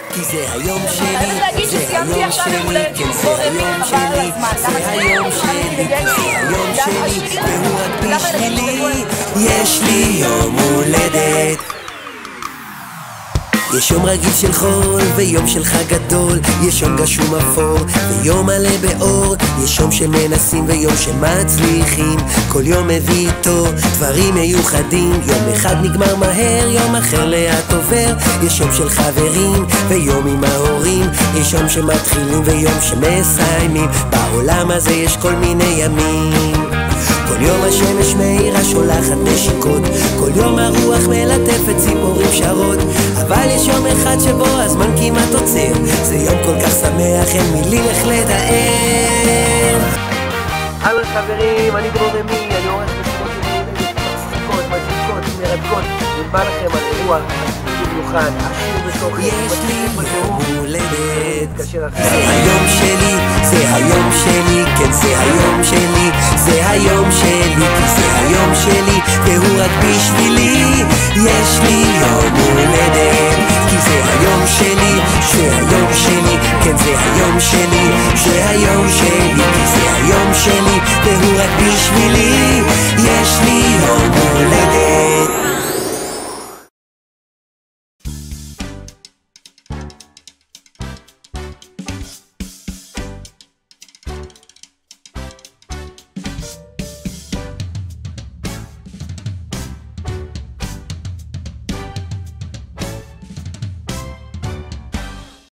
כי זה היום שלי, חייבת להגיד שסיימתי עכשיו יום הולדת כן זה היום שלי, זה היום שלי, זה היום שלי, והוא רק בשבילי, יש לי יום הולדת. יש יום רגיל של חול ויום של חג גדול, יש יום גשום אפור ויום מלא באור, יש יום שמנסים ויום שמצליחים, כל יום מביא איתו דברים מיוחדים, יום אחד נגמר מהר, יום אחר לאט עובר, יש יום של חברים ויום עם ההורים, יש יום שמתחילים ויום שמסיימים, בעולם הזה יש כל מיני ימים. כל יום השמש מאירה שולחת נשיקות, כל יום הרוח מלטפת ציפורים שרות, אבל יש יום אחד שבו הזמן כמעט עוצר, זה יום כל כך שמח, אין מילים איך לתאר. הלו חברים, אני דרור רמי, אני עורך משימות יומיות מצחיקות, מדליקות, מרתקות, נדמה לכם על אירוע במיוחד, עשיר בתוכן, יש לי יום הולדת, זה היום שלי, זה היום שלי, כן זה היום שלי, זה היום שלי, כי זה היום שלי, והוא רק בשבילי, יש לי יום הולדת, כי זה היום שלי, זה היום שלי, כן זה היום שלי, זה היום שלי, כי זה היום שלי, והוא רק בשבילי, יש לי יום